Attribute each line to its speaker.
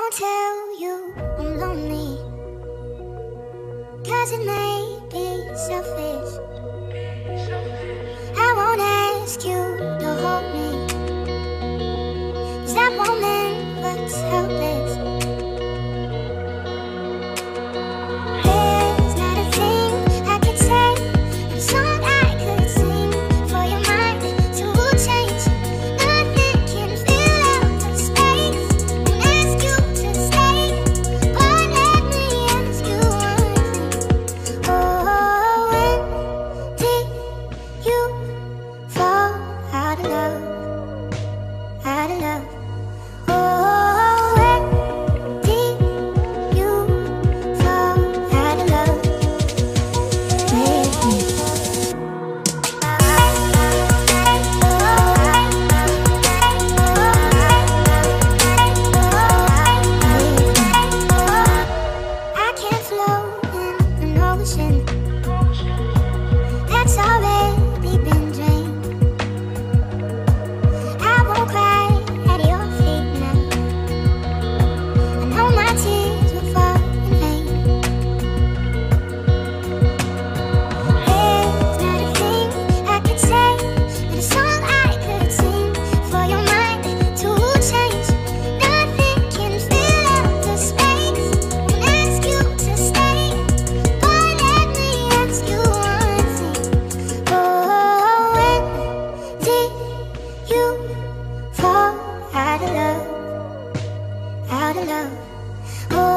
Speaker 1: won't tell you I'm lonely, 'cause it may be selfish. I won't ask you to hold me, 'cause that moment looks helpless. There's not a thing I could say, a song I could sing for your mind to change. Nothing can fill out the space. Won't ask you to stay, but let me ask you one thing. Oh, when did you fall out of love? Out of love. Oh, when did you fall out of love with me? I can't float in an ocean that's already been drained. I won't cry at your feet now. I know my tears will fall in vain. There's not a thing I could say, but a song I could sing for your mind to change. Nothing can fill out the space. Won't ask you to stay, but let me ask you one thing. Oh, when did you fall out of love? Out of love. Oh,